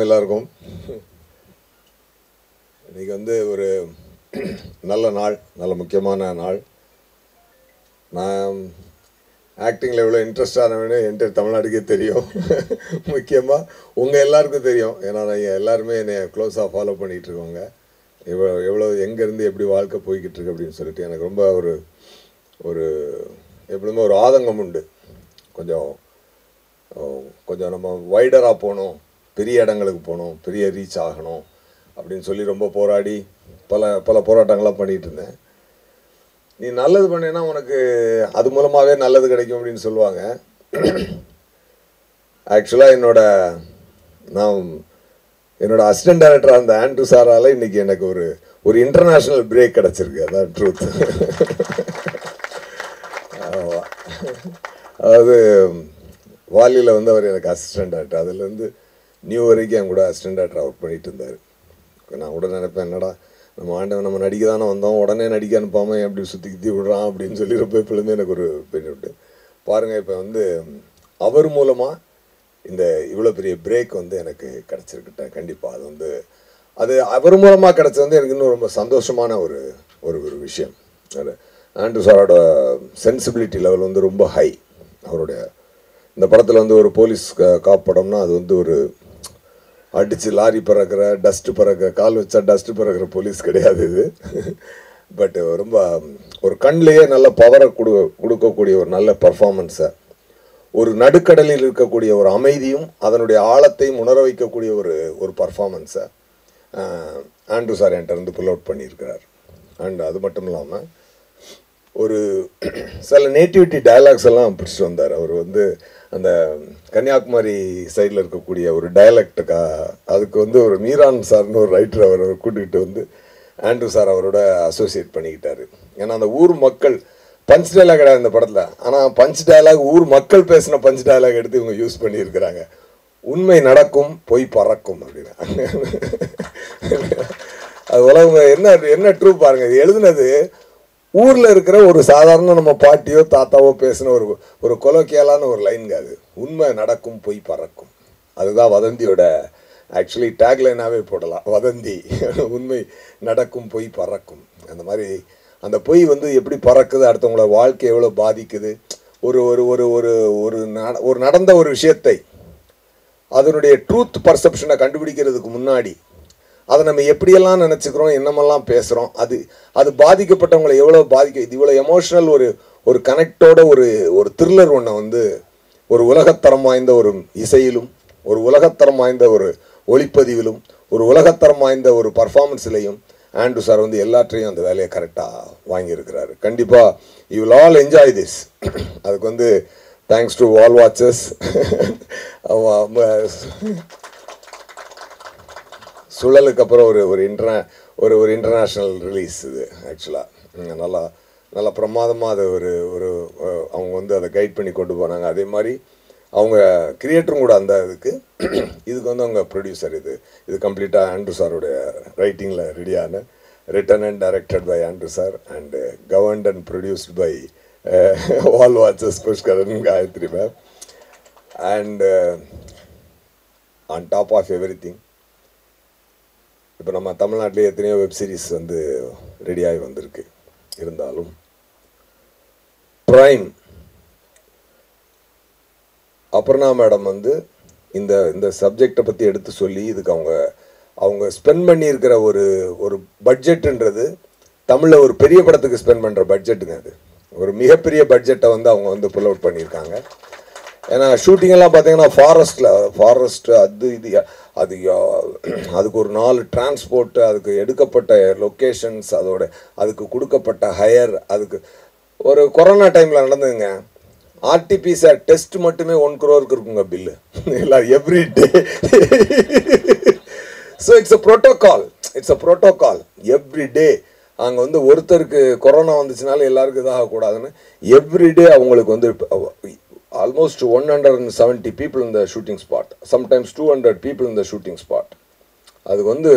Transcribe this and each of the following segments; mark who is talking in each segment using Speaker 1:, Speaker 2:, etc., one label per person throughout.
Speaker 1: எல்லாருக்கும் இன்னைக்கு வந்து ஒரு நல்ல நாள், நல்ல முக்கியமான நாள். நான் ஆக்டிங்கில் எவ்வளோ இன்ட்ரெஸ்டானவனு என்கிட்ட தமிழ்நாட்டுக்கே தெரியும். முக்கியமாக உங்கள் எல்லாருக்கும் தெரியும். ஏன்னா நீங்கள் எல்லாருமே என்னை க்ளோஸாக ஃபாலோ பண்ணிகிட்ருக்கோங்க. எவ்வளோ எங்கேருந்து எப்படி வாழ்க்கை போய்கிட்டு இருக்கு அப்படின்னு சொல்லிட்டு எனக்கு ரொம்ப ஒரு எப்படியுமே ஒரு ஆதங்கம் உண்டு. கொஞ்சம் நம்ம வைடராக போகணும், பெரிய இடங்களுக்கு போகணும், பெரிய ரீச் ஆகணும் அப்படின்னு சொல்லி ரொம்ப போராடி பல போராட்டங்கள்லாம் பண்ணிகிட்டு இருந்தேன். நீ நல்லது பண்ணேன்னா உனக்கு அது மூலமாகவே நல்லது கிடைக்கும் அப்படின்னு சொல்லுவாங்க. ஆக்சுவலாக என்னோட அசிஸ்டன்ட் டைரக்டராக இருந்த ஆண்ட்ரூ சாரால் இன்றைக்கி எனக்கு ஒரு இன்டர்நேஷ்னல் பிரேக் கிடச்சிருக்கு. அதான் ட்ரூத். அதாவது வாலியில் வந்து அவர் எனக்கு அசிஸ்டன்ட் டைரக்டர், அதுலேருந்து நியூ வரைக்கும் என் கூட அசிஸ்டன்ட் டைரக்டராக ஒர்க் பண்ணிகிட்டு இருந்தார். நான் கூட நினைப்பேன், என்னடா நம்ம ஆண்டவன் நம்ம நடிக்க தானே வந்தோம், உடனே நடிக்க அனுப்பாமல் எப்படி சுற்றி விடுறான் அப்படின்னு சொல்லி ரொம்ப இப்போலேருந்து எனக்கு ஒரு பெரிய விட்டு பாருங்கள். இப்போ வந்து அவர் மூலமாக இந்த இவ்வளோ பெரிய பிரேக் வந்து எனக்கு கிடச்சிருக்கிட்டேன். கண்டிப்பாக அது அவர் மூலமாக கிடச்சது வந்து எனக்கு இன்னும் ரொம்ப சந்தோஷமான ஒரு விஷயம். ஆண்ட்ரூ சாரோட சென்சிபிலிட்டி லெவல் வந்து ரொம்ப ஹை. அவருடைய இந்த படத்தில் வந்து ஒரு போலீஸ் காப் படம்னா அது வந்து ஒரு அடித்து லாரி பறக்கிற, டஸ்ட்டு பறக்கிற, கால் வச்சா டஸ்ட்டு பறக்கிற போலீஸ் கிடையாது இது. பட் ரொம்ப ஒரு கண்ணிலேயே நல்ல பவரை கொடுக்கக்கூடிய ஒரு நல்ல பர்ஃபார்மன்ஸை, ஒரு நடுக்கடலில் இருக்கக்கூடிய ஒரு அமைதியும் அதனுடைய ஆழத்தையும் உணர வைக்கக்கூடிய ஒரு பர்ஃபார்மன்ஸை ஆண்ட்ரூ சார் என்கிட்ட இருந்து புல் அவுட் பண்ணியிருக்கிறார். அண்ட் அது மட்டும் இல்லாமல் ஒரு சில நேட்டிவிட்டி டயலாக்ஸ் எல்லாம் பிடிச்சிட்டு வந்தார். அவர் வந்து அந்த கன்னியாகுமரி சைடில் இருக்கக்கூடிய ஒரு டயலெக்டுக்கா அதுக்கு வந்து ஒரு மீரான் சார்னு ஒரு ரைட்டர் அவர் கூட்டிகிட்டு வந்து ஆண்ட்ரூ சார் அவரோட அசோசியேட் பண்ணிக்கிட்டாரு. ஏன்னா அந்த ஊர் மக்கள் பஞ்ச் டயலாக் கிடையாது இந்த படத்தில், ஆனால் பஞ்ச் டயலாக் ஊர் மக்கள் பேசின பஞ்ச் டயலாக் எடுத்து இவங்க யூஸ் பண்ணியிருக்கிறாங்க. உண்மை நடக்கும், பொய் பறக்கும் அப்படின்னா. அது உலகம் என்ன ட்ரூ பாருங்கள். இது எழுதுனது ஊரில் இருக்கிற ஒரு சாதாரண நம்ம பாட்டியோ தாத்தாவோ பேசின ஒரு கொலோக்கியலான ஒரு லைன்ங்க. அது உண்மை நடக்கும், பொய் பறக்கும். அதுதான் வதந்தியோட ஆக்சுவலி டேக்லைனாகவே போடலாம். வதந்தி உண்மை நடக்கும், பொய் பறக்கும். அந்த மாதிரி அந்த பொய் வந்து எப்படி பறக்குது, அடுத்தவங்களோட வாழ்க்கை எவ்வளோ பாதிக்குது, ஒரு நடந்த ஒரு விஷயத்தை அதனுடைய ட்ரூத் பர்செப்ஷனை கண்டுபிடிக்கிறதுக்கு முன்னாடி அதை நம்ம எப்படியெல்லாம் நினச்சிக்கிறோம், என்னமெல்லாம் பேசுகிறோம், அது பாதிக்கப்பட்டவங்களை எவ்வளோ இது இவ்வளோ எமோஷ்னல் ஒரு கனெக்டோட ஒரு த்ரில்லர் ஒன்றை வந்து ஒரு உலகத்தரம் வாய்ந்த ஒரு இசையிலும், ஒரு உலகத்தரம் வாய்ந்த ஒரு ஒளிப்பதிவிலும், ஒரு உலகத்தரம் வாய்ந்த ஒரு பர்ஃபார்மன்ஸ்லையும் ஆண்ட்ரூ சார் வந்து எல்லாற்றையும் அந்த வேலையை கரெக்டாக வாங்கியிருக்கிறாரு. கண்டிப்பாக you will all enjoy this. அதுக்கு வந்து தேங்க்ஸ் டு வால் வாட்சஸ். சுழலுக்கு அப்புறம் ஒரு இன்டர்நேஷ்னல் ரிலீஸ் இது. ஆக்சுவலாக நல்லா பிரமாதமாக அது அவங்க வந்து அதை கைட் பண்ணி கொண்டு போனாங்க. அதே மாதிரி அவங்க கிரியேட்டரும் கூட அந்த இதுக்கு வந்து அவங்க ப்ரொடியூசர். இது கம்ப்ளீட்டாக ஆண்ட்ரூ சாரோடைய ரைட்டிங்கில் ரெடியான, written and directed by Andrew sir and governed and produced by wall வாட்சஸ் Pushkaran, Gayathri ma'am. And on top of everything, இப்போ நம்ம தமிழ்நாட்டிலே எத்தனையோ வெப் சீரிஸ் வந்து ரெடியாகி வந்திருக்கு. இருந்தாலும் ப்ரைம் அபர்ணா மேடம் வந்து இந்த சப்ஜெக்டை பற்றி எடுத்து சொல்லி இதுக்கு அவங்க ஸ்பெண்ட் பண்ணியிருக்கிற ஒரு பட்ஜெட்டுன்றது தமிழில் ஒரு பெரிய படத்துக்கு ஸ்பெண்ட் பண்ணுற பட்ஜெட்டுங்க. அது ஒரு மிகப்பெரிய பட்ஜெட்டை வந்து அவங்க வந்து புல் அவுட் பண்ணியிருக்காங்க. ஏன்னா ஷூட்டிங்கெல்லாம் பார்த்தீங்கன்னா ஃபாரஸ்ட்டு அதுக்கு ஒரு 4 டிரான்ஸ்போர்ட்டு, அதுக்கு எடுக்கப்பட்ட லொக்கேஷன்ஸ், அதுக்கு கொடுக்கப்பட்ட ஹையர், அதுக்கு ஒரு கொரோனா டைமில் நடந்ததுங்க. ஆர்டிபிசிஆர் டெஸ்ட் மட்டுமே 1 crore இருக்குங்க பில்லு. இல்லை every day. So it's a protocol every day. அங்கே வந்து ஒருத்தருக்கு கொரோனா வந்துச்சுனால எல்லாருக்கும் இதாகக்கூடாதுன்னு எவ்ரிடே அவங்களுக்கு வந்து almost 170 people in the shooting spot, sometimes 200 people in the shooting spot. அதுக்கு வந்து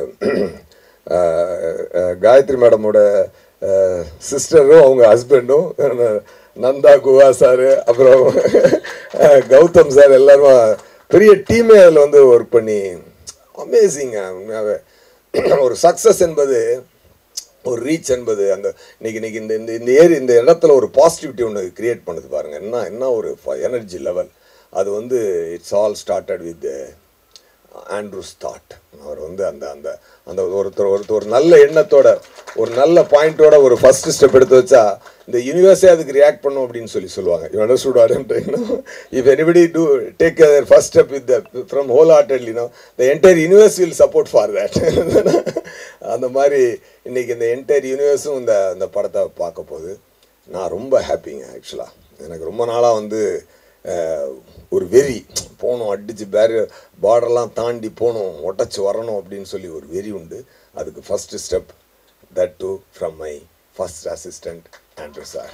Speaker 1: காயத்ரி மேடமோட சிஸ்டரும் அவங்க ஹஸ்பண்டும் நந்தா குவா சார், அப்புறம் கௌதம் சார், எல்லாரும் பெரிய டீமே அதில் வந்து ஒர்க் பண்ணி அமேசிங்க. ஒரு சக்ஸஸ் என்பது, ஒரு ரீச் என்பது, அந்த இன்னைக்கு இந்த இடத்துல ஒரு பாசிட்டிவிட்டி ஒன்று கிரியேட் பண்ணுது பாருங்கள். என்ன ஒரு எனர்ஜி லெவல். அது வந்து it's all started with Andrew's thought. அவர் வந்து அந்த அந்த அந்த ஒருத்தர் ஒரு நல்ல எண்ணத்தோட, ஒரு நல்ல பாயிண்டோட ஒரு ஃபர்ஸ்ட் ஸ்டெப் எடுத்து வச்சா இந்த யூனிவர்ஸே அதுக்கு ரியாக்ட் பண்ணும் அப்படின்னு சொல்லுவாங்க. You understood what I am trying. If anybody to take their first step with the from wholeheartedly, the entire universe will support for that. அந்த மாதிரி இன்னைக்கு இந்த என்டையர் யூனிவர்ஸும் இந்த படத்தை பார்க்க போகுது. நான் ரொம்ப ஹாப்பிங்க. ஆக்சுவலாக எனக்கு ரொம்ப நாளாக வந்து ஒரு வெறி போகணும், அடித்து பார்டர்லாம் தாண்டி போகணும், ஒட்டச்சு வரணும் அப்படின்னு சொல்லி ஒரு வெறி உண்டு. அதுக்கு first step, that too from my first assistant Andrew sir.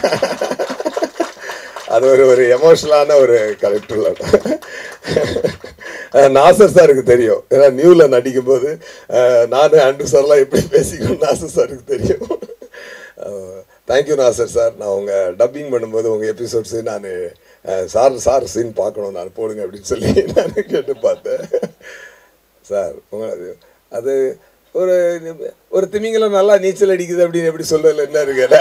Speaker 1: அது ஒரு எமோஷனலான ஒரு கரெக்டர். நாசர் சாருக்கு தெரியும், ஏன்னா நியூவில் நடிக்கும்போது நானும் ஆண்ட்ரூ சார்லாம் எப்படி பேசிக்கணும் நாசர் சாருக்கு தெரியும். Thank you Nassar sir. நான் உங்கள் டப்பிங் பண்ணும்போது உங்கள் எபிசோட்ஸு நான் சார் சீன் பார்க்கணும், நான் போடுங்க அப்படின்னு சொல்லி நான் கேட்டு பார்த்தேன். சார் உங்களை அது ஒரு திமிங்கலம் நல்லா நீச்சல் அடிக்குது அப்படின்னு எப்படி சொல்றதுல என்ன இருக்குல்ல,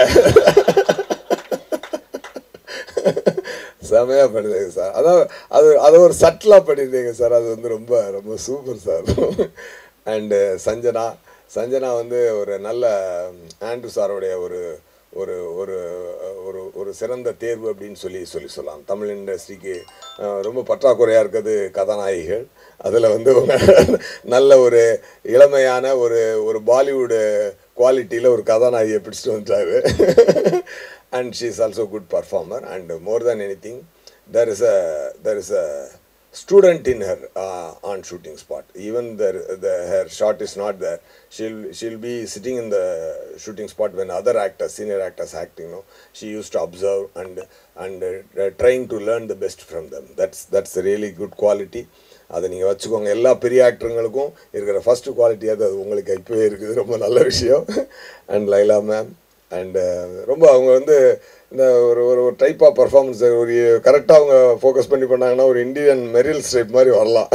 Speaker 1: செமையாக பண்ணியிருந்தேங்க சார். அதை ஒரு சட்டிலாக பண்ணியிருந்தீங்க சார். அது வந்து ரொம்ப ரொம்ப சூப்பர் சார். அண்டு சஞ்சனா வந்து ஒரு நல்ல ஆண்ட்ரூ சாரோடைய ஒரு ஒரு ஒரு ஒரு ஒரு சிறந்த தேர்வு அப்படின்னு சொல்லலாம். தமிழ் இண்டஸ்ட்ரிக்கு ரொம்ப பற்றாக்குறையாக இருக்கிறது கதாநாயகிகள். அதில் வந்து நல்ல ஒரு இளமையான ஒரு பாலிவுட் குவாலிட்டியில் ஒரு கதாநாயகியை பிடிச்சிட்டு வந்துட்டாரு. And she is also good performer. And more than anything there is a student in her on shooting spot. Even her shot is not there. She'll be sitting in the shooting spot when other actors, senior actors acting. She used to observe and trying to learn the best from them. That's a really good quality. அதை நீங்கள் வச்சுக்கோங்க. எல்லா பெரிய ஆக்டருங்களுக்கும் இருக்கிற first quality அது உங்களுக்கு இப்போவே இருக்குது. ரொம்ப நல்ல விஷயம். அண்ட் லைலா மேம் அண்டு ரொம்ப அவங்க வந்து இந்த ஒரு டைப் ஆஃப் பர்ஃபார்மன்ஸ் ஒரு கரெக்டாக அவங்க ஃபோக்கஸ் பண்ணி பண்ணாங்கன்னா ஒரு இந்தியன் மெரில் ஸ்ட்ரைப் மாதிரி வரலாம்.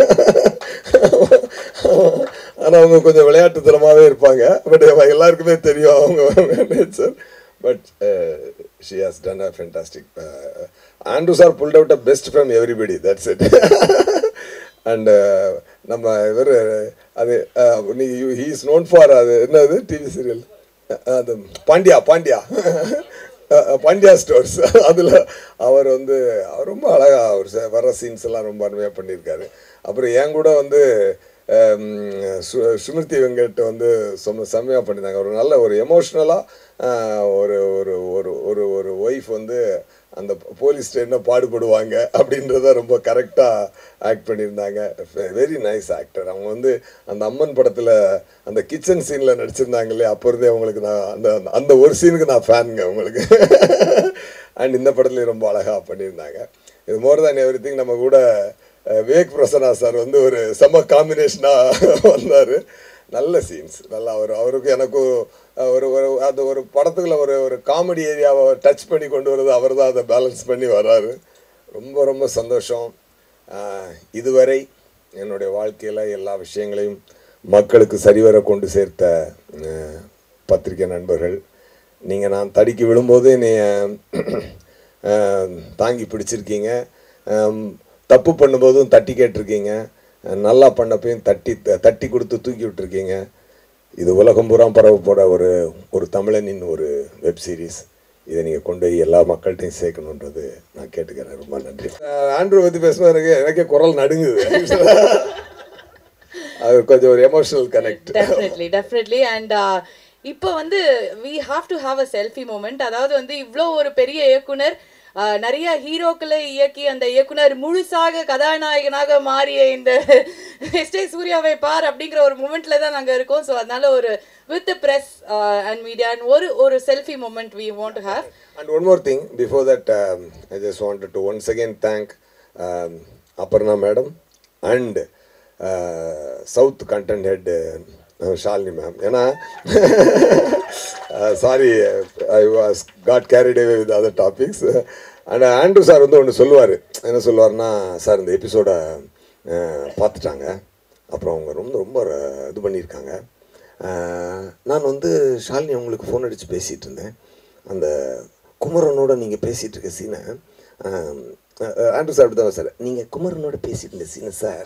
Speaker 1: ஆனால் அவங்க கொஞ்சம் விளையாட்டுத்தனமாகவே இருப்பாங்க. பட் எல்லாருக்குமே தெரியும் அவங்க nature. But she has done a fantastic. Andrew sir pulled out the best from everybody. That's it. And நம்ம இவர் அது he is known for அது என்னது டிவி சீரியல் அது பாண்டியா ஸ்டோர்ஸ். அதில் அவர் வந்து ரொம்ப அழகாக அவர் வர்ற சீன்ஸ் எல்லாம் ரொம்ப அருமையாக பண்ணியிருக்காரு. அப்புறம் என் கூட வந்து சுமிருதி வெங்கட் வந்து செம்மையாக பண்ணியிருந்தாங்க. ஒரு நல்ல ஒரு எமோஷ்னலாக ஒரு ஒய்ஃப் வந்து அந்த போலீஸ்ட்டு என்ன பாடுபடுவாங்க அப்படின்றத ரொம்ப கரெக்டாக ஆக்ட் பண்ணியிருந்தாங்க. Very nice actor. அவங்க வந்து அந்த அம்மன் படத்தில் அந்த கிச்சன் சீனில் நடிச்சிருந்தாங்களே, அப்போ இருந்தே அவங்களுக்கு நான் அந்த ஒரு சீனுக்கு நான் ஃபேனுங்க அவங்களுக்கு. அண்ட் இந்த படத்துலேயும் ரொம்ப அழகாக பண்ணியிருந்தாங்க. இது மோர் தேன் எவ்ரி திங் நம்ம கூட விவேக் பிரசன்னா சார் வந்து ஒரு செம்ம காம்பினேஷனாக வந்தார். நல்ல சீன்ஸ், நல்லா அவருக்கு எனக்கும் அந்த ஒரு படத்துக்குள்ள ஒரு காமெடி ஏரியாவை டச் பண்ணி கொண்டு வருது அவர் தான், அதை பேலன்ஸ் பண்ணி வர்றாரு. ரொம்ப ரொம்ப சந்தோஷம். இதுவரை என்னுடைய வாழ்க்கையில் எல்லா விஷயங்களையும் மக்களுக்கு சரிவர கொண்டு சேர்த்த பத்திரிகை நண்பர்கள், நீங்கள் நான் தடுக்கி விழும்போது தாங்கி பிடிச்சிருக்கீங்க, தப்பு பண்ணும்போதும் தட்டி கேட்டிருக்கீங்க, நல்லா பண்ணப்பையும் தட்டி கொடுத்து தூக்கி விட்டுருக்கீங்க. இது உலகம் பூரா பரவப்போட ஒரு தமிழனின் ஒரு வெப் சீரிஸ். இதை நீங்கள் கொண்டு போய் எல்லா மக்கள்கிட்டையும் சேர்க்கணுன்றது நான் கேட்டுக்கிறேன். ரொம்ப நன்றி. ஆண்ட்ரூ பற்றி பேசுனதுக்கு எனக்கே குரல் நடுங்குது. அது கொஞ்சம் ஒரு எமோஷனல் கனெக்ட்.
Speaker 2: டெஃபினெட்லி. அண்ட் இப்போ வந்து we have to have a selfie moment. அதாவது வந்து இவ்வளோ ஒரு பெரிய இயக்குனர், நிறைய ஹீரோக்களை இயக்கி அந்த இயக்குனர் முழுசாக கதாநாயகனாக மாறிய இந்த எஸ்டே சூர்யாவை பார் அப்படிங்கிற ஒரு மூமெண்ட்ல தான் நாங்கள் இருக்கோம். ஸோ அதனால ஒரு வித் பிரஸ் அண்ட் மீடியா ஒரு selfie moment we want to have.
Speaker 1: And one more thing before that, I just wanted to once again thank Aparna madam and South content head Shalini ma'am. ஏன்னா sorry, I was got carried away with other topics. And Andrew sir வந்து ஒன்று சொல்லுவார். என்ன சொல்லுவார்னா, sir இந்த எபிசோடை பார்த்துட்டாங்க, அப்புறம் அவங்க ரொம்ப ரொம்ப இது பண்ணியிருக்காங்க. நான் வந்து ஷாலினி அவங்களுக்கு ஃபோன் அடித்து பேசிகிட்டு இருந்தேன். அந்த குமரனோட நீங்கள் பேசிகிட்டு இருக்க சீனை ஆண்ட்ரூ சார் அப்படி தான் சார், நீங்கள் குமரனோட பேசிட்டு இருந்த சீனை சார்,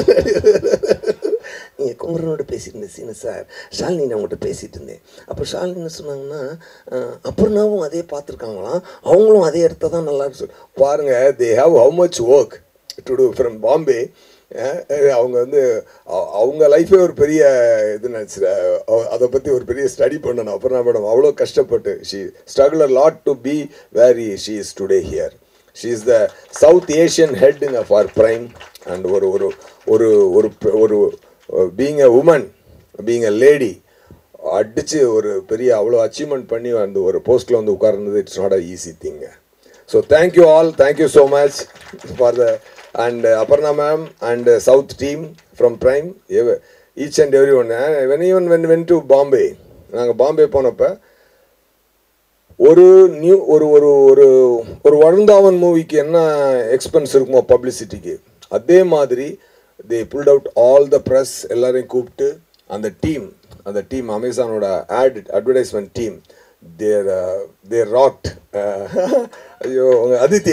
Speaker 1: நீங்கள் குமரனோட பேசிட்டு இருந்த சீனை சார், ஷாலினி நான் உங்கள்கிட்ட பேசிகிட்டு இருந்தேன். அப்போ ஷாலினி என்ன சொன்னாங்கன்னா, அப்புறம்னாவும் அதே பார்த்துருக்காங்களாம், அவங்களும் அதே இடத்த தான் நல்லா இருக்கு பாருங்கள். They have how much work to do from Bombay. அவங்க வந்து அவங்க லைஃபே ஒரு பெரிய இது நினச்சி அதை பற்றி ஒரு பெரிய ஸ்டடி பண்ணணும். அப்புறம் மேடம் அவ்வளோ கஷ்டப்பட்டு she struggle a lot to be where she is today here. She is the South Asian head in of our Prime. And ஒரு ஒரு ஒரு ஒரு being a woman, being a lady, அடித்து ஒரு பெரிய அவ்வளோ அச்சீவ்மெண்ட் பண்ணி அந்த ஒரு போஸ்ட்டில் வந்து உட்கார்ந்தது it's not a easy thing. So thank you all, thank you so much for the and Aparna ma'am and South team from Prime, each and everyone. Even when went to Bombay, நாங்கள் பாம்பே போனப்போ ஒரு நியூ ஒரு ஒரு ஒரு ஒரு வருந்தாவன் மூவிக்கு என்ன எக்ஸ்பென்ஸ் இருக்குமோ பப்ளிசிட்டிக்கு, அதே மாதிரி they pulled out all the press எல்லாரையும் கூப்பிட்டு அந்த டீம் அமேசானோட அட்வர்டைஸ்மெண்ட் டீம் தேர் ராக்ட். ஐயோ அதித்தி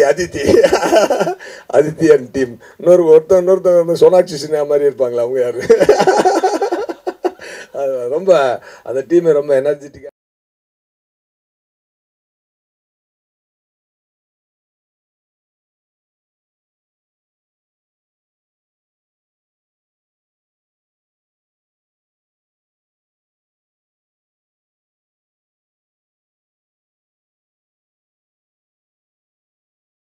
Speaker 1: அண்ட் டீம். இன்னொருத்தவங்க சோனாட்சி சின்ஹா மாதிரி இருப்பாங்களா, அவங்க யாரு? ரொம்ப அந்த டீமை ரொம்ப எனர்ஜெட்டிக்காக